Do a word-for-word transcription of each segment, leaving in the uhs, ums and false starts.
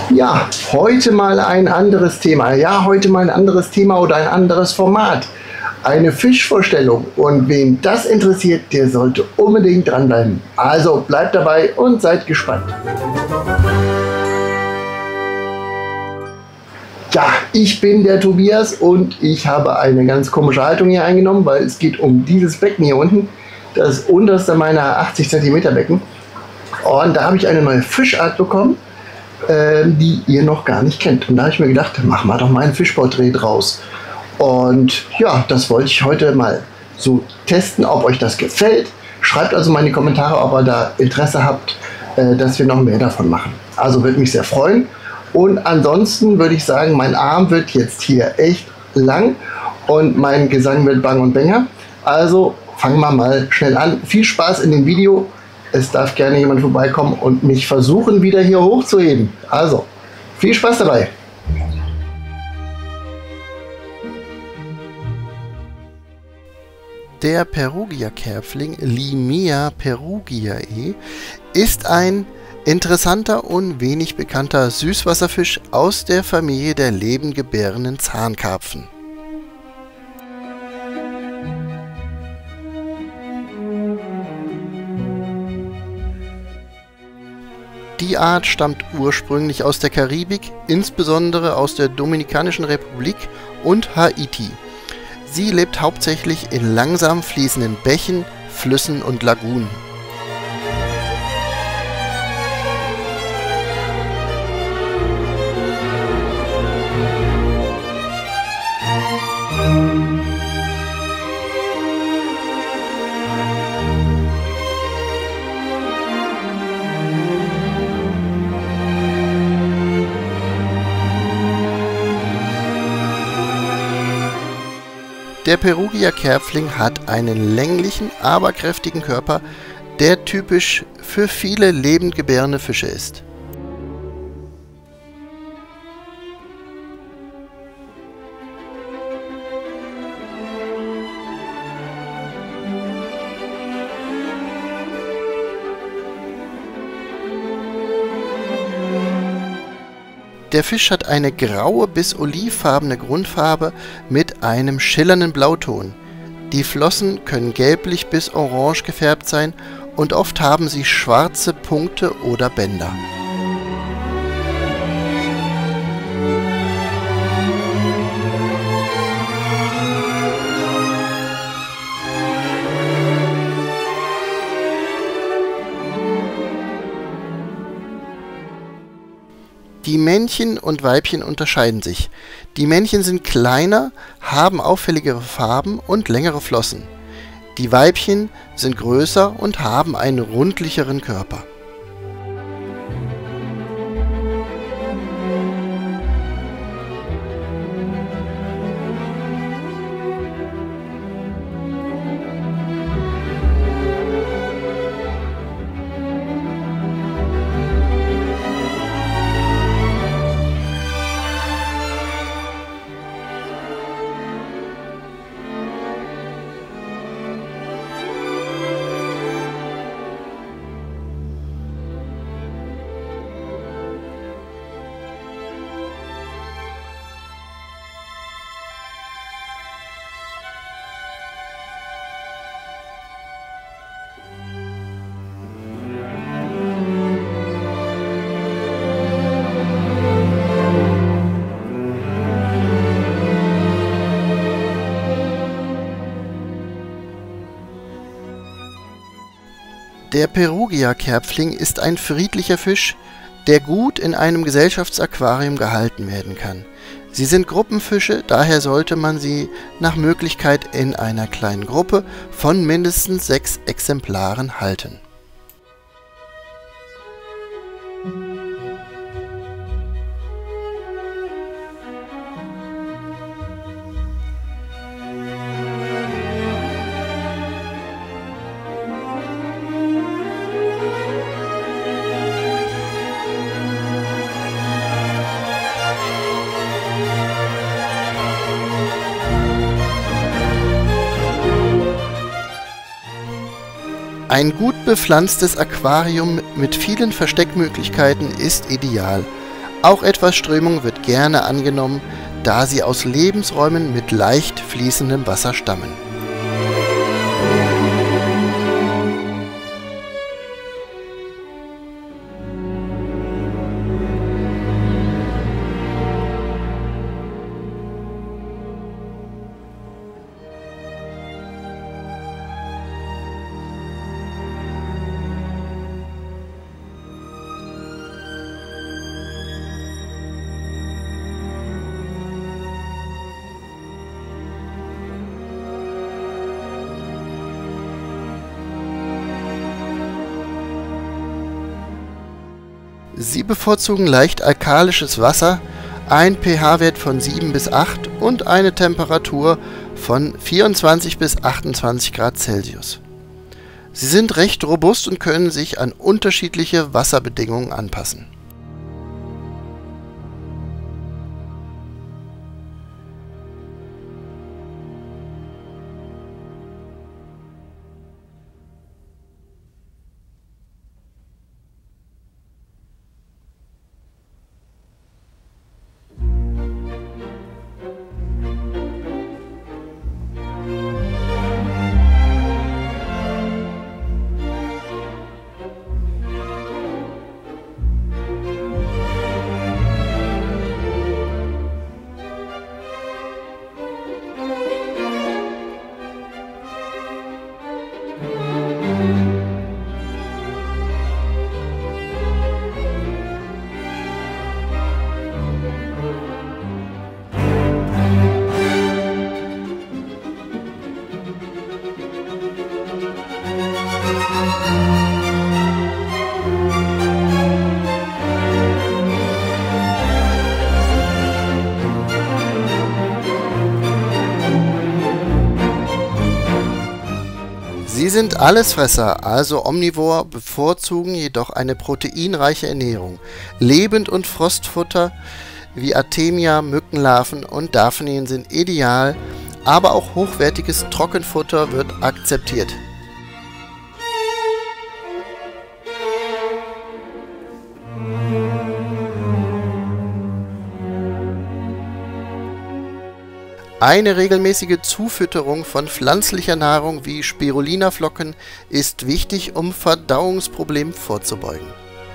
Ja, heute mal ein anderes Thema. Ja, heute mal ein anderes Thema oder ein anderes Format. Eine Fischvorstellung. Und wen das interessiert, der sollte unbedingt dranbleiben. Also bleibt dabei und seid gespannt. Ja, ich bin der Tobias und ich habe eine ganz komische Haltung hier eingenommen, weil es geht um dieses Becken hier unten. Das unterste meiner achtzig Zentimeter Becken. Und da habe ich eine neue Fischart bekommen, äh, die ihr noch gar nicht kennt. Und da habe ich mir gedacht, machen wir doch mal ein Fischporträt draus. Und ja, das wollte ich heute mal so testen, ob euch das gefällt. Schreibt also mal in die Kommentare, ob ihr da Interesse habt, äh, dass wir noch mehr davon machen. Also würde mich sehr freuen. Und ansonsten würde ich sagen, mein Arm wird jetzt hier echt lang und mein Gesang wird bang und bänger. Also fangen wir mal schnell an. Viel Spaß in dem Video. Es darf gerne jemand vorbeikommen und mich versuchen, wieder hier hochzuheben. Also, viel Spaß dabei. Der Perugia-Kerpfling Limea perugiae ist ein interessanter und wenig bekannter Süßwasserfisch aus der Familie der lebendgebärenden Zahnkarpfen. Die Art stammt ursprünglich aus der Karibik, insbesondere aus der Dominikanischen Republik und Haiti. Sie lebt hauptsächlich in langsam fließenden Bächen, Flüssen und Lagunen. Der Perugia-Kerpfling hat einen länglichen, aber kräftigen Körper, der typisch für viele lebendgebärende Fische ist. Der Fisch hat eine graue bis olivfarbene Grundfarbe mit einem schillernden Blauton. Die Flossen können gelblich bis orange gefärbt sein und oft haben sie schwarze Punkte oder Bänder. Die Männchen und Weibchen unterscheiden sich. Die Männchen sind kleiner, haben auffälligere Farben und längere Flossen. Die Weibchen sind größer und haben einen rundlicheren Körper. Der Perugia-Kerpfling ist ein friedlicher Fisch, der gut in einem Gesellschaftsaquarium gehalten werden kann. Sie sind Gruppenfische, daher sollte man sie nach Möglichkeit in einer kleinen Gruppe von mindestens sechs Exemplaren halten. Ein gut bepflanztes Aquarium mit vielen Versteckmöglichkeiten ist ideal. Auch etwas Strömung wird gerne angenommen, da sie aus Lebensräumen mit leicht fließendem Wasser stammen. Sie bevorzugen leicht alkalisches Wasser, ein pH-Wert von sieben bis acht und eine Temperatur von vierundzwanzig bis achtundzwanzig Grad Celsius. Sie sind recht robust und können sich an unterschiedliche Wasserbedingungen anpassen. Sie sind Allesfresser, also omnivor, bevorzugen jedoch eine proteinreiche Ernährung. Lebend- und Frostfutter wie Artemia, Mückenlarven und Daphnien sind ideal, aber auch hochwertiges Trockenfutter wird akzeptiert. Eine regelmäßige Zufütterung von pflanzlicher Nahrung wie Spirulina-Flocken ist wichtig, um Verdauungsproblemen vorzubeugen.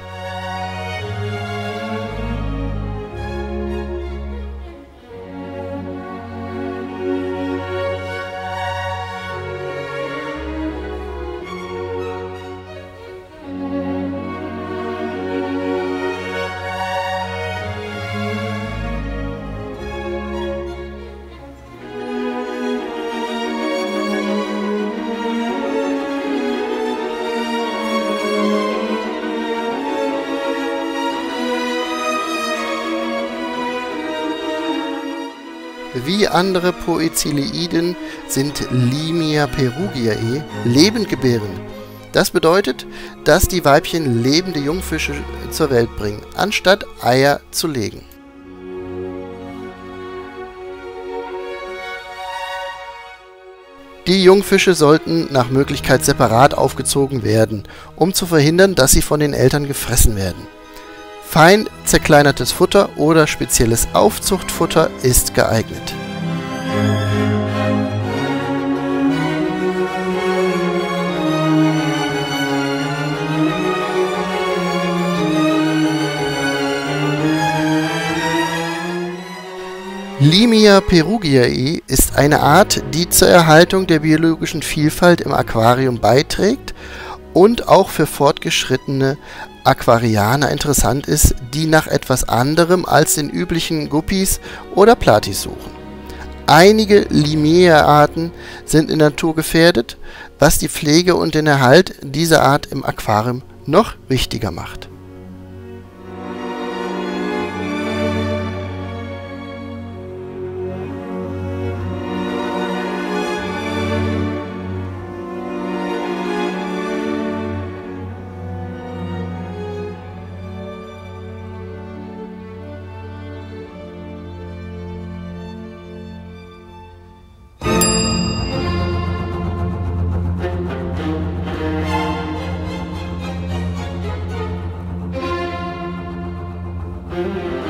Wie andere Poecileiden sind Limia perugiae lebendgebärend. Das bedeutet, dass die Weibchen lebende Jungfische zur Welt bringen, anstatt Eier zu legen. Die Jungfische sollten nach Möglichkeit separat aufgezogen werden, um zu verhindern, dass sie von den Eltern gefressen werden. Fein zerkleinertes Futter oder spezielles Aufzuchtfutter ist geeignet. Limia perugiae ist eine Art, die zur Erhaltung der biologischen Vielfalt im Aquarium beiträgt und auch für fortgeschrittene Aquarianer interessant ist, die nach etwas anderem als den üblichen Guppies oder Platis suchen. Einige Limea-Arten sind in der Natur gefährdet, was die Pflege und den Erhalt dieser Art im Aquarium noch wichtiger macht. Tschüss.